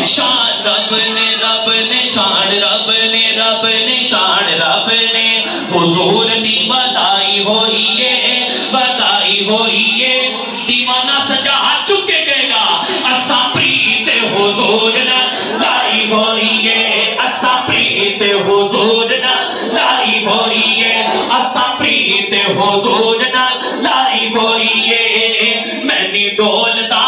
शान रब ने शान रब ने शान रब ने हुजूर दी बधाई होइए दीवाना सजा हाथ चुके गएगा असा प्रीत हुजूर ना लाई होइए असा प्रीत हुजूर ना लाई होइए असा प्रीत हुजूर ना लाई होइए मैनी डोलदा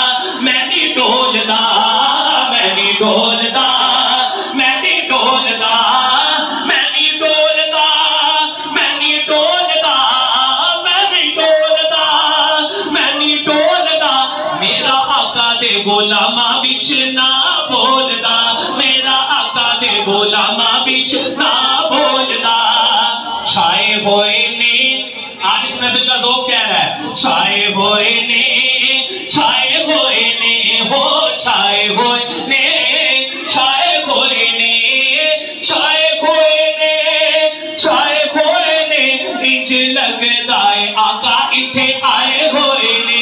गोलामा बिच ना बोलदा मेरा आका दे गोलामा बिच ना बोलदा छाए होए ने आज इस महफिल का ज़ौक़ कह रहा है छाए होए ने हो छाए होए ने इंज लगदा है आका इथे आए होए ने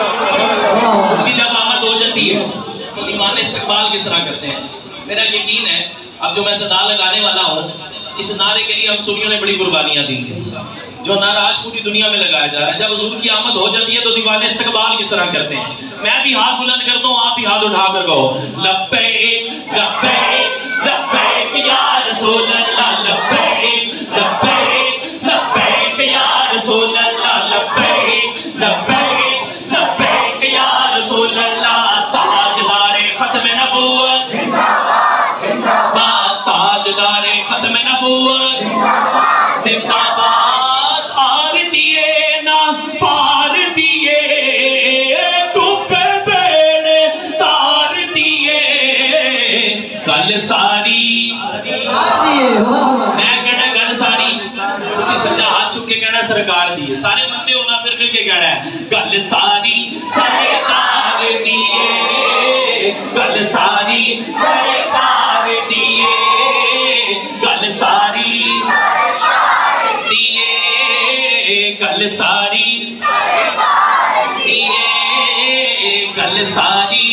जब आमद हो जाती है तो दीवाने इस्तकबाल किस तरह करते हैं। मेरा यकीन है अब जो मैं सदा लगाने वाला हूँ इस नारे के लिए हम सुनियों ने बड़ी कुर्बानियां दी हैं जो नारा आज पूरी दुनिया में लगाया जा रहा है। जब हुजूर की आमद हो जाती है तो दीवाने इस्तकबाल किस तरह करते हैं। मैं भी हाथ बुलंद करता हूँ आप भी हाथ उठाकर कहो लब्बैक लब्बैक लब्बैक या रसूल अल्लाह लब्बैक लब्बैक लब्बैक या रसूल अल्लाह लब्बैक लब्बैक लब्बैक या रसूल अल्लाह ताजदारे खत्म नबूवत जिंदाबाद जिंदाबाद ताजदारे खत्म नबूवत जिंदाबाद जिंदाबाद आर दिए ना पार दिए डूबे बेड़े तार दिए गल सारी मैं कहना गल सारी उसी सजा हाथ चुक के कहना सरकार दी है सारे बंदे होना फिर मिल के कहना है गल सारी सरकार दिए गल सारी सरकार दिए गल सारी दिए गल सारी दिए गल सारी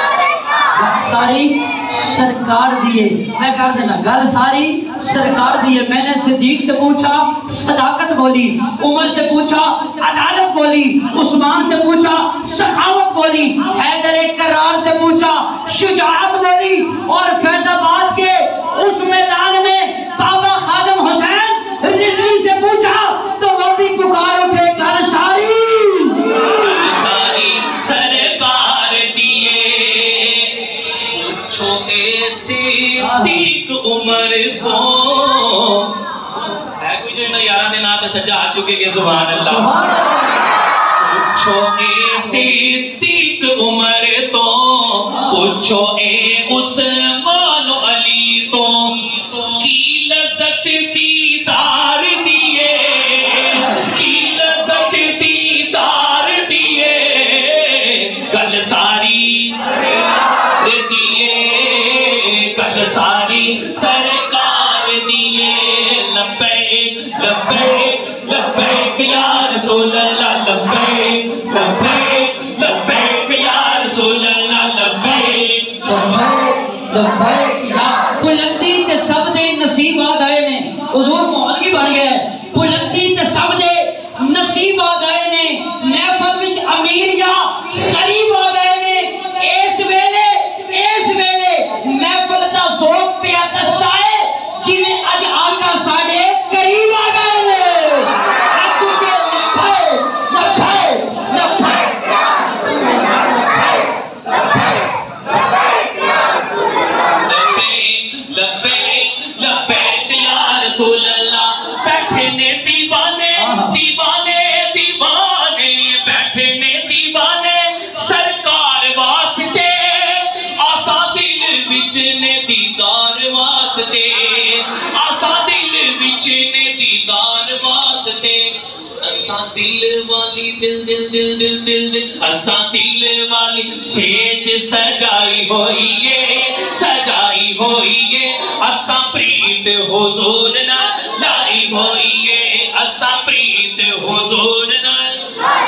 सरकार दिए मैं कर देना गल सारी सरकार दिए। मैंने सिद्दीक से पूछा सदाकत बोली उमर से पूछा अदालत बोली उस्मान से पूछा सखावत बोली हैदर करार से पूछा शुजाअत बोली और फैजाबाद के उस मैदान में बाबा खादम हुसैन रिजवी से पूछा तो वो भी पुकार उठे गल सारी सरकार दिए सिद्दीक उमर को है कोई जो इन यारा दे नाम ते सजा आ चुके के सुभान अल्लाह पूछो ए सिद्दीक उमर तो पूछो ए उस्मान अली तो की लज़्ज़त दीदार दिए की लज़्ज़त दीदार दिए गल सारी गल सारी सरकार दिए लब्बैक लब्बैक लब्बैक या रसूल अल्लाह लब्बैक लब्बैक लब्बैक या रसूल अल्लाह लब्बैक लब्बैक या बुलंदी ते सब दे नसीब आ गए ने हुजूर माहौल की बन गया बुलंदी ते सब दे नसीब आ गए ने महफिल विच अमीर या गरीब आ गए ने इस वेले महफिल दा ज़ौक़ पे दसदा है जिवें अज आका साडे करीब आ गए ने बैठे ने दीवाने दीवाने दीवाने बैठे ने दीवाने सरकार वास्ते आसा दिल विच ने दीदार वास्ते आसा दिल विच ने दीदार वास्ते असा दिल वाली दिल दिल दिल दिल दिल दिल असा दिल वाली सेज सजाई होइए असा प्रीत हुजूर ना लाई होइए असा प्रीत हुजूर ना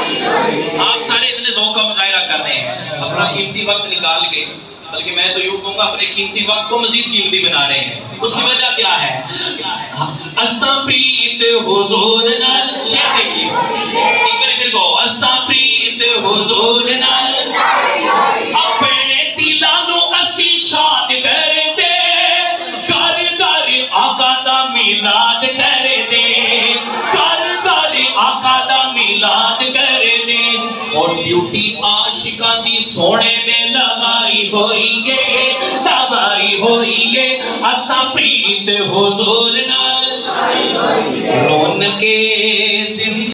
आप सारे इतने ज़ौक़ का मुज़ाहिरा कर रहे हैं अपना कीमती वक्त निकाल के बल्कि मैं तो यूं कहूंगा अपने कीमती वक्त को मजीद कीमती बना रहे हैं। उसकी वजह क्या है? असा प्रीत हुजूर नाल, शेर देखिए एक बार फिर गो, असा प्रीत हुजूर नाल अपने दिलां नू असी शाद कर दे, कर कर आका दा मिलाद कर दे, कर कर आका दा मिलाद कर दे। और ड्यूटी आशिकां दी सोने दे लवाई होइए, लवाई होइए, असा प्रीत हुजूर नाल रोन के